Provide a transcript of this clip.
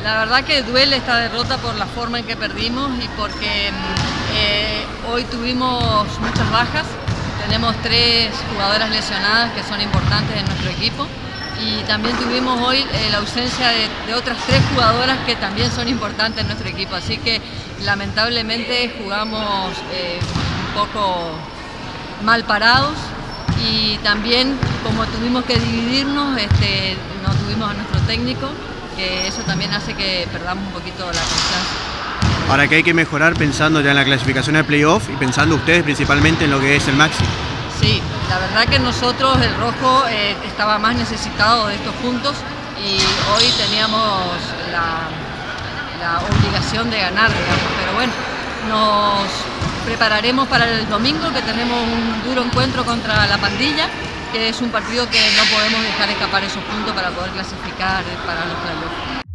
La verdad que duele esta derrota por la forma en que perdimos y porque hoy tuvimos muchas bajas. Tenemos 3 jugadoras lesionadas que son importantes en nuestro equipo y también tuvimos hoy la ausencia de otras 3 jugadoras que también son importantes en nuestro equipo. Así que lamentablemente jugamos un poco mal parados y también como tuvimos que dividirnos, no tuvimos a nuestro técnico, que eso también hace que perdamos un poquito la confianza. Ahora que hay que mejorar pensando ya en la clasificación de playoff y pensando ustedes principalmente en lo que es el Maxi. Sí, la verdad que nosotros, el rojo, estaba más necesitado de estos puntos y hoy teníamos la obligación de ganar, digamos, pero bueno, nos prepararemos para el domingo, que tenemos un duro encuentro contra la Pandilla, que es un partido que no podemos dejar escapar esos puntos para poder clasificar para los playoffs.